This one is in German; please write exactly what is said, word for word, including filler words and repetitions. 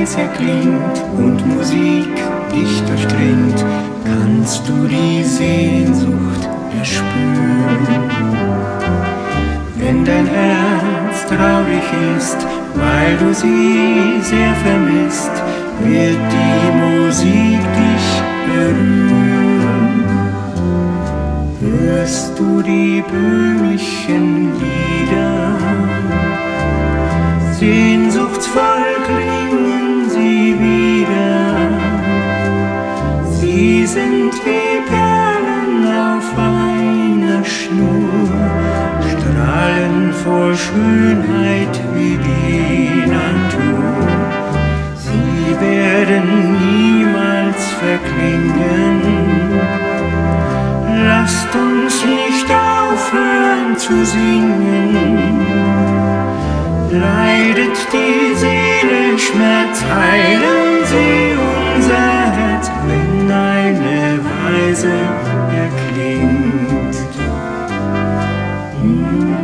leise klingt und Musik dich durchdringt, kannst du die Sehnsucht erspüren. Wenn dein Herz traurig ist, weil du sie sehr vermisst, wird die Musik dich berühren. Hörst du die böhmischen Lieder? Sehnsuchtsvoll klingen sie wieder. Sie sind wie Perlen auf einer Schnur, strahlen vor Schönheit wie die Natur. Sie werden niemals verklingen. Lasst uns nicht aufhören zu singen. Leidet die Seele Schmerz, heilen sie unser Herz, wenn eine Weise erklingt.